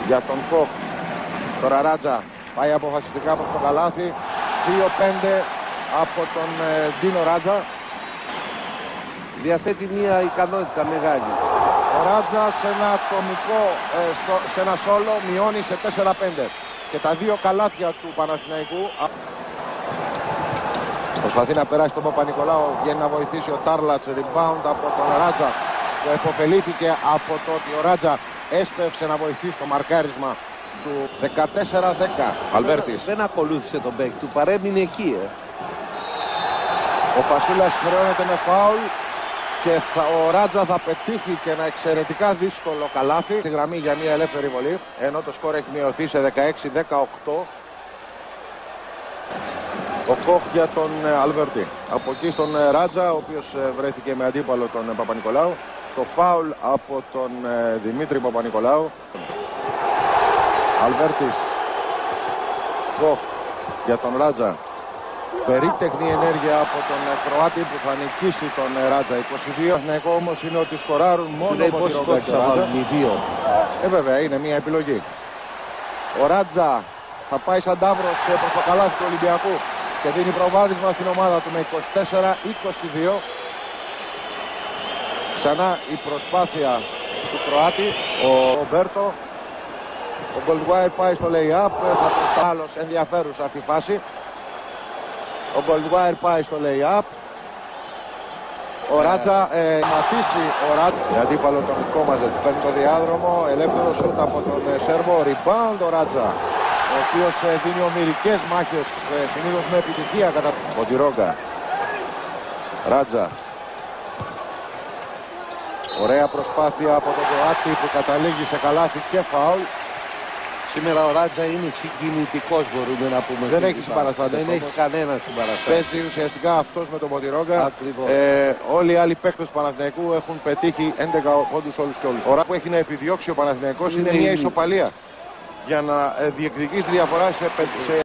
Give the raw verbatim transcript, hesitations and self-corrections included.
για τον Κοχ. Τώρα Ράτζα πάει αποφασιστικά προς το καλάθι. δύο πέντε από τον ε, Ντίνο Ράτζα. Διαθέτει μια ικανότητα μεγάλη. Ο Ράτζα σε ένα ατομικό, ε, σο, σε ένα σόλο μειώνει σε τέσσερα πέντε. Και τα δύο καλάθια του Παναθηναϊκού. Προσπαθεί να περάσει τον Παπα-Νικολάου, βγαίνει να βοηθήσει ο Τάρλατς, rebound από τον Ράτζα, που επωφελήθηκε από το ότι ο Ράτζα έσπευσε να βοηθήσει το μαρκάρισμα του δεκατέσσερα δέκα. Αλβέρτης. Δεν ακολούθησε τον παίκτη του, παρέμεινε εκεί. Ε. Ο Φασούλας χρεώνεται με φάουλ και θα, ο Ράτζα θα πετύχει και ένα εξαιρετικά δύσκολο καλάθι στη γραμμή για μια ελεύθερη βολή, ενώ το σκορ έχει μειωθεί σε δεκαέξι δεκαοκτώ. Ο Κοχ για τον Αλβέρτη. Από εκεί στον Ράτζα, ο οποίος βρέθηκε με αντίπαλο τον Παπα-Νικολάου. Το φάουλ από τον Δημήτρη Παπα-Νικολάου. Αλβέρτης. Κοχ για τον Ράτζα. Περίτεχνη ενέργεια από τον Κροάτη που θα νικήσει τον Ράτζα. είκοσι δύο. Εθνικό όμως είναι ότι σκοράρουν μόνο από την Ράτζα. Ε, βέβαια, είναι μια επιλογή. Ο Ράτζα θα πάει σαν ταύρος προς το καλάθι του Ολυμπιακού και δίνει προβάδισμα στην ομάδα του με είκοσι τέσσερα είκοσι δύο. Ξανά η προσπάθεια του Κροάτη, ο Ρομπέρτο. Ο Goldwire πάει στο lay-up, θα το άλλος ενδιαφέρουσα αυτή η φάση. Ο Goldwire πάει στο lay-up. Ο Ράτζα ε, ματίσει ο Ράτζα. Αντίπαλο τον Κόμαζετ παίρνει το διάδρομο. Ελεύθερο σούτ από τον Σέρβο. Rebound ο Ράτζα, ο οποίος ε, δίνει ομηρικές μάχες, ε, συνήθως με επιτυχία κατά ο Τιρόγκα. Ράτζα. Ωραία προσπάθεια από τον Κροάτη που καταλήγει σε καλάθι και φάουλ. Σήμερα ο Ράτζα είναι συγκινητικός, μπορούμε να πούμε. Δεν έχει συμπαραστάτες. Δεν έχει κανένα συμπαραστάτη. Παίζει ουσιαστικά αυτός με τον Ποτηρόγκα. Ε, όλοι οι άλλοι παίκτες του Παναθηναϊκού έχουν πετύχει έντεκα πόντους όλους και όλους. Ώρα που έχει να επιδιώξει ο Παναθηναϊκός είναι, είναι μια ισοπαλία για να διεκδικήσει τη διαφορά σε, σε